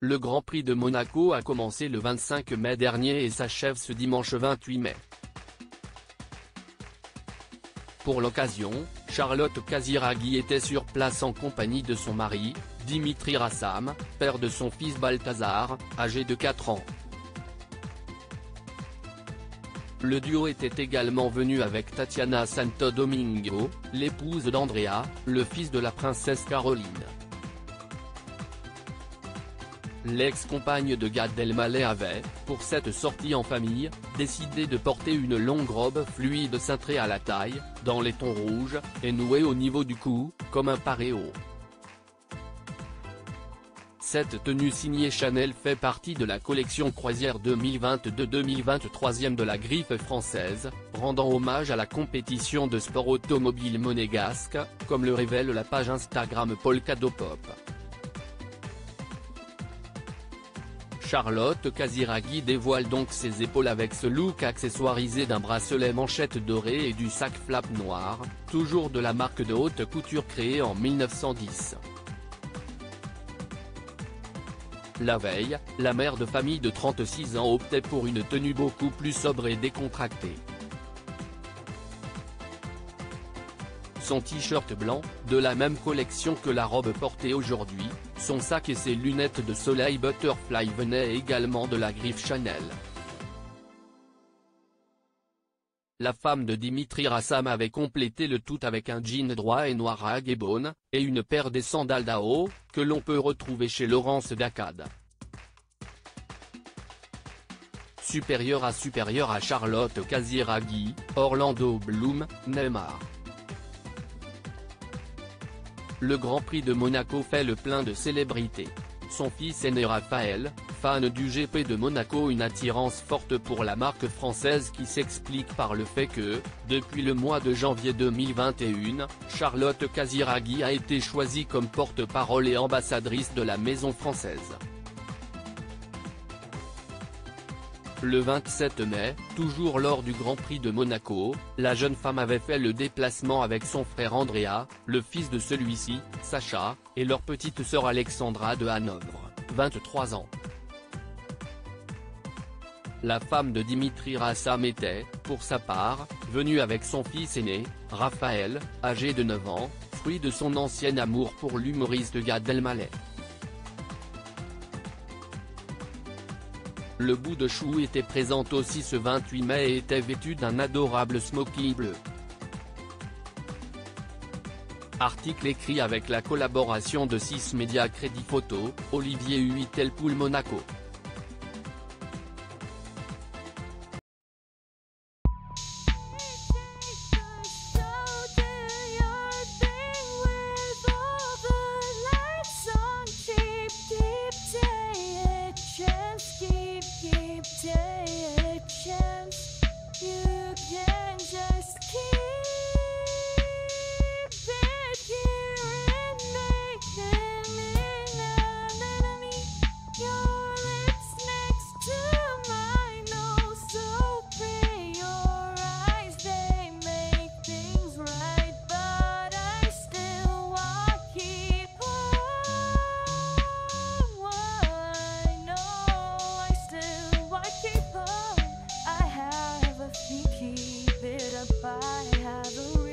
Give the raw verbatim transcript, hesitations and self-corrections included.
Le Grand Prix de Monaco a commencé le vingt-cinq mai dernier et s'achève ce dimanche vingt-huit mai. Pour l'occasion, Charlotte Casiraghi était sur place en compagnie de son mari, Dimitri Rassam, père de son fils Balthazar, âgé de quatre ans. Le duo était également venu avec Tatiana Santo Domingo, l'épouse d'Andrea, le fils de la princesse Caroline. L'ex-compagne de Gad Elmaleh avait, pour cette sortie en famille, décidé de porter une longue robe fluide cintrée à la taille, dans les tons rouges, et nouée au niveau du cou, comme un paréo. Cette tenue signée Chanel fait partie de la collection croisière deux mille vingt-deux deux mille vingt-trois de la griffe française, rendant hommage à la compétition de sport automobile monégasque, comme le révèle la page Instagram Polkadopop. Charlotte Casiraghi dévoile donc ses épaules avec ce look accessoirisé d'un bracelet manchette doré et du sac flap noir, toujours de la marque de haute couture créée en mille neuf cent dix. La veille, la mère de famille de trente-six ans optait pour une tenue beaucoup plus sobre et décontractée. Son t-shirt blanc, de la même collection que la robe portée aujourd'hui, son sac et ses lunettes de soleil Butterfly venaient également de la griffe Chanel. La femme de Dimitri Rassam avait complété le tout avec un jean droit et noir à Gabon, et une paire des sandales d'Ao, que l'on peut retrouver chez Laurence Dakkad. Supérieur à supérieur à Charlotte Casiraghi, Orlando Bloom, Neymar. Le Grand Prix de Monaco fait le plein de célébrités. Son fils aîné Raphaël, fan du G P de Monaco, une attirance forte pour la marque française qui s'explique par le fait que, depuis le mois de janvier deux mille vingt et un, Charlotte Casiraghi a été choisie comme porte-parole et ambassadrice de la maison française. Le vingt-sept mai, toujours lors du Grand Prix de Monaco, la jeune femme avait fait le déplacement avec son frère Andrea, le fils de celui-ci, Sacha, et leur petite sœur Alexandra de Hanovre, vingt-trois ans. La femme de Dimitri Rassam était, pour sa part, venue avec son fils aîné, Raphaël, âgé de neuf ans, fruit de son ancien amour pour l'humoriste Gad Elmaleh. Le bout de chou était présent aussi ce vingt-huit mai et était vêtu d'un adorable smoking bleu. Article écrit avec la collaboration de six médias Crédit Photo, Olivier Huitel pour Monaco. Keep it up, I have a